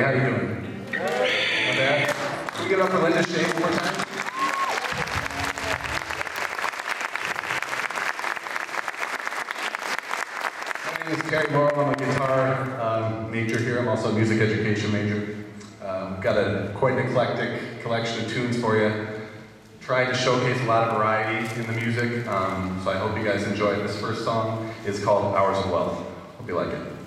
how you doing? Good. Not bad. Can we get up for Linda Shea one more time? My name is Terry Morrow. I'm a guitar major here. I'm also a music education major. Got a quite an eclectic collection of tunes for you. Tried to showcase a lot of variety in the music, so I hope you guys enjoy it. This first song is called Hours of Wealth. Hope you like it.